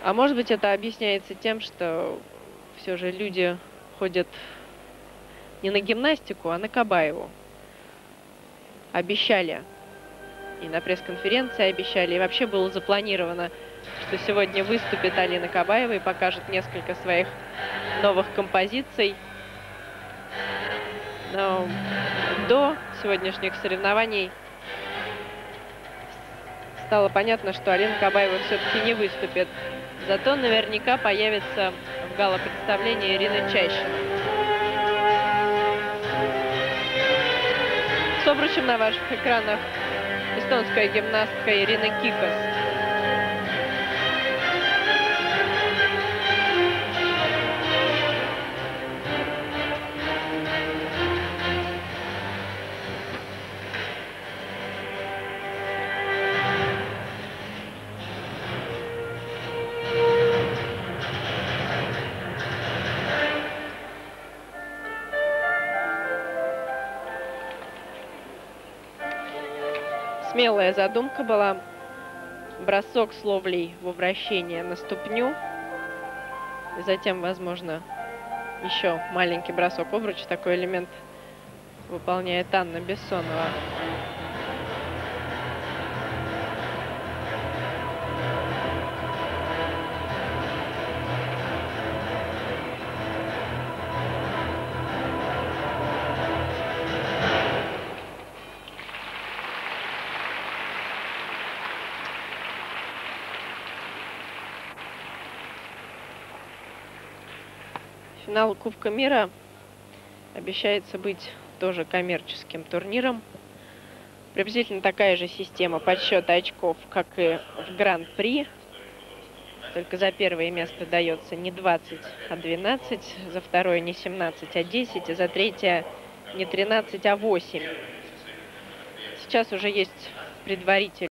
А может быть, это объясняется тем, что все же люди ходят не на гимнастику, а на Кабаеву. Обещали. И на пресс-конференции обещали. И вообще было запланировано, что сегодня выступит Алина Кабаева и покажет несколько своих новых композиций. Но до сегодняшних соревнований стало понятно, что Алина Кабаева все-таки не выступит. Зато наверняка появится в гала-представлении Ирина Чащина. С обручем на ваших экранах эстонская гимнастка Ирина Кикас. Смелая задумка была. Бросок с ловлей во вращение на ступню. И затем, возможно, еще маленький бросок обруч. Такой элемент выполняет Анна Бессонова. Финал Кубка мира обещается быть тоже коммерческим турниром. Приблизительно такая же система подсчета очков, как и в Гран-при. Только за первое место дается не 20, а 12, за второе не 17, а 10, и за третье не 13, а 8. Сейчас уже есть предварительно